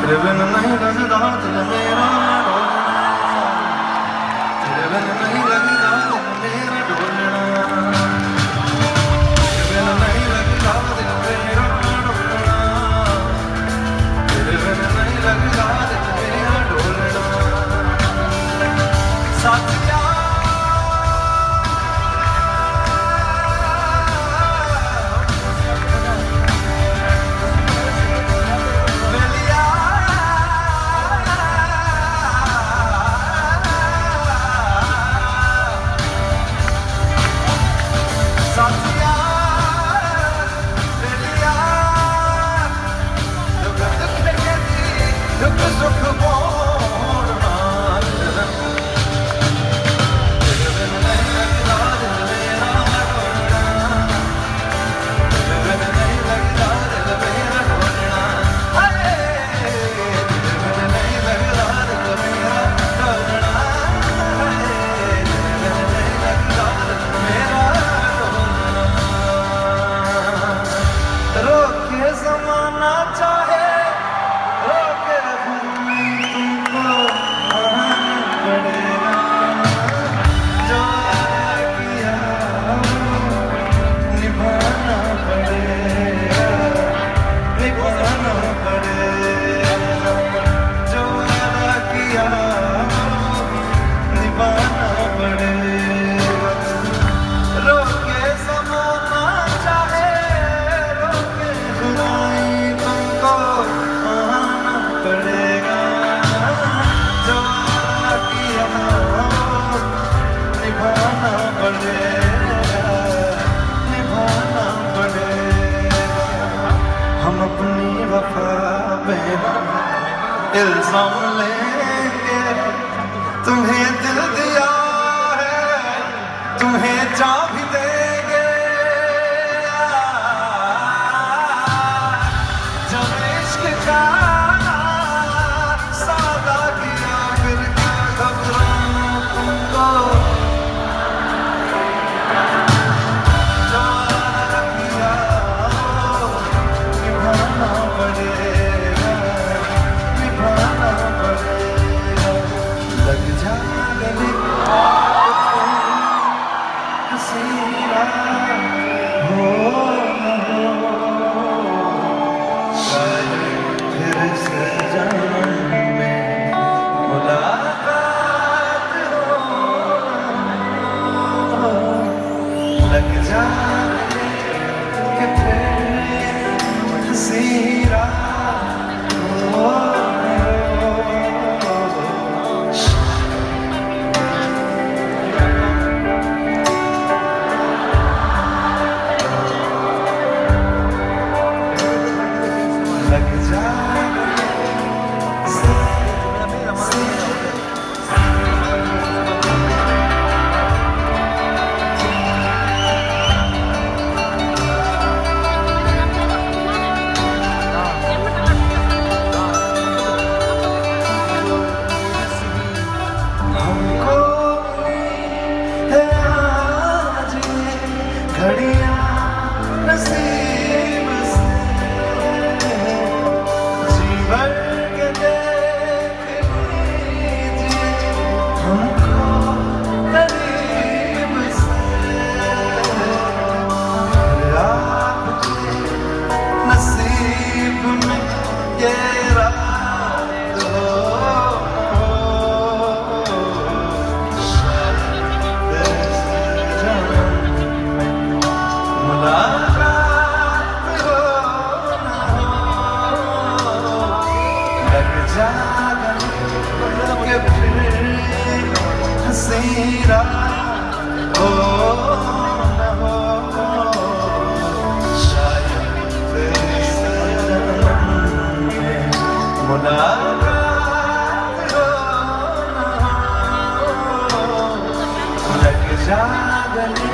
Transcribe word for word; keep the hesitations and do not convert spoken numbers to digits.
तेरे बिन नहीं लगता दिल मेरा डोलना, तेरे बिन नहीं लगता दिल मेरा डोलना, तेरे बिन नहीं लगता दिल मेरा डोलना, तेरे बिन नहीं लगता दिल मेरा डोलना। साथिया ज़माना चाहे रोके तुमको आना पड़ेगा, जो किया निभाना पड़ेगा, निभाना पड़ेगा, जो किया निभाना पड़ेगा। रोके ज़माना चाहे इल्ज़ाम लेंगे, तुम्हें दिल दिया है तुम्हें जा भी देंगे, जब इश्क का सौदा किया फिर क्या घबराना तुमको, जो किया निभाना पड़ेगा। लग जा गले हसीना हो न हो, शायद फिर से जन्म में मुलाकात हो। लग जा गले कि फिर हसीना हो, घड़ियां नसीब से जी भर के देख लीजिए हमको करीब से, आपके नसीब में ये रात हो, हसीना हो न हो, शायद फिर से जन्म में मुलाकात हो न हो। लग जा गले